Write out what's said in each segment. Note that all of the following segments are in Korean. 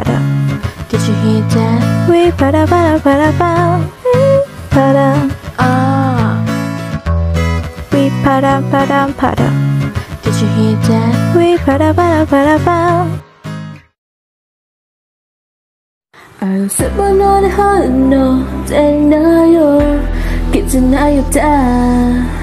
para. Did you hear that? We para para. We para. Ah. We para. Did you hear that? We para. 알고 싶어 너를 흘러 땡나요 괜찮아요 다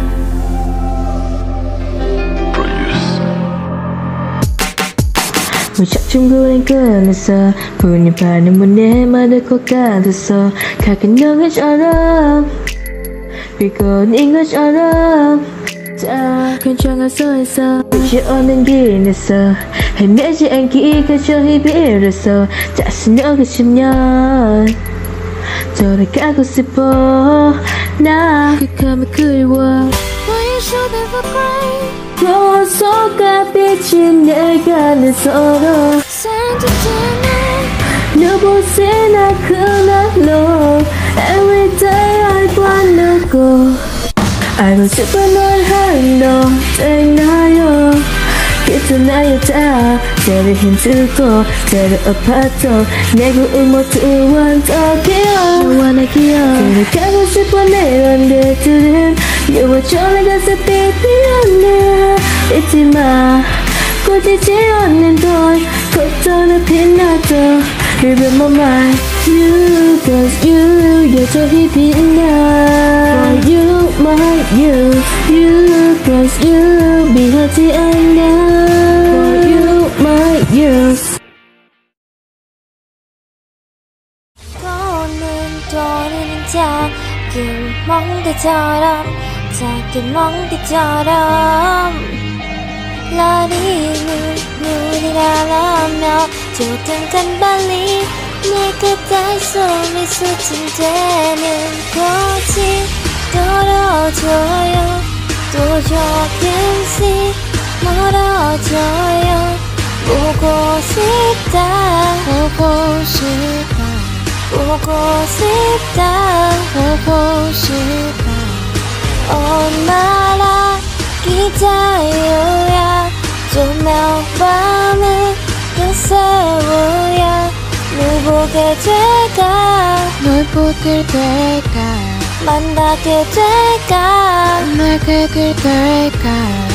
무작 중구는 끊었어 분이 반은 문에 맞을 것 같았어 가끔 너처럼 비꼬는 것처럼 다 괜찮았어 했어 빛이 오는 길에서 헤매지 않기 그저 희비로서 다시 너가 싶면 돌아가고 싶어 나 극함에 그리워 Why you should ever cry 거울 속과 빛이 내가는 서로 눈부신 그날로 Every day I wanna go 알고 싶어 널 흘러 땡나요 괜찮아요 다 때를 힘들고 때를 아파도 내 구은 모두 원덕이야 너와 나 기억 들어가고 싶어 내 언제들은 유월초를 가서 비비었네 잊지마 꺼지지 않는 돌 걱정을 빛나도 Remember my you cause you 여전히 빛나 For you my you cause you 미하지 않아 For you my you 떠오르는 작은 멍들처럼 작은 멍들처럼 날이 눈물이라며 조등간 발리 내가 달솜이 수진되는 곳이 떨어져요 또 조금씩 멀어져요 보고 싶다 보고 싶다 보고 싶다 보고 싶다 얼마나 기다려야 조명 밤을 또 세워야 널 보게 될까 널 보게 될까 만나게 될까 말게 될까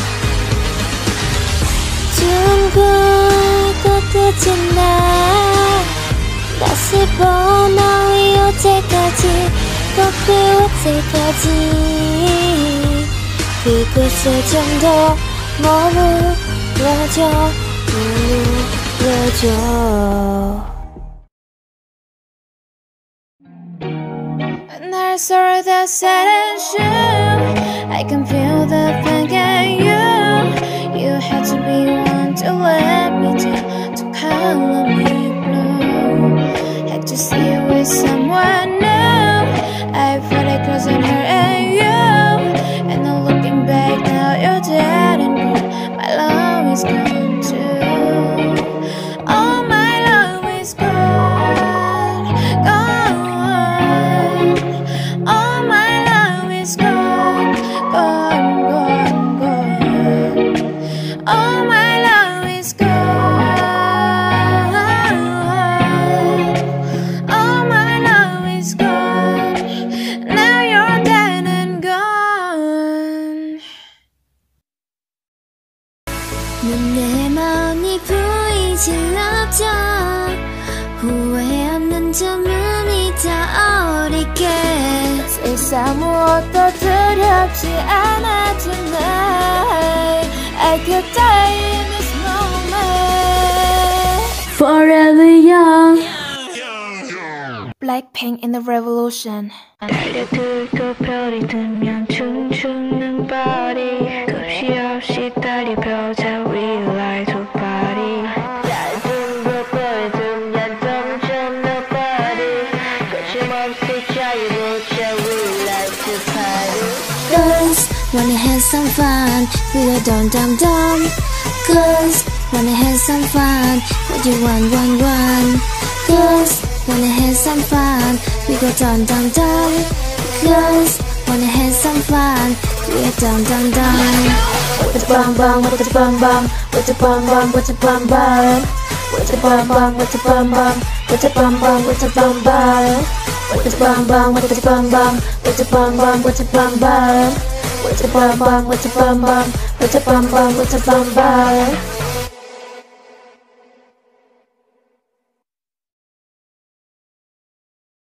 둥글고 끝이 나 다시 보너위 어제까지 커피 어제까지 그곳에 좀 더 머물러줘 날 썰다 사는 중 I can feel the pain in you You had to be one to let me down To color me blue Had to see you with someone new I felt it crossing her and you And now looking back now you're dead and gone My love is gone too Oh my love is gone, gone Oh my love is gone, gone, gone Oh my love is gone Oh my love is gone Now you're dead and gone 내 마음이 보이질 않죠 후회 없는 점은 다 어리게 세상 무엇도 두렵지 않아 tonight I could die in this moment Forever young Blackpink in the revolution 달려들고 별이 뜨면 춤추는 body 끝이 없이 달려 펴자 We like to party 짧은 것들이 들면 점점 더 party 거침없이 자유롭자 We like to party Girls wanna have some fun We go dumb dumb dumb Girls wanna have some fun What you want Girls wanna have some fun We go dumb dumb dumb Girls wanna have some fun We go dumb dumb dumb What the bum bum, what the bum bum, what the bum bum, what the bum bum With a bum bum, with a bum bum, with a bum bum, with a bum bum. With a bum bum, with a bum bum, with a bum bum, with a bum bum. With a bum bum, with a bum bum, with a bum bum, with a bum bum.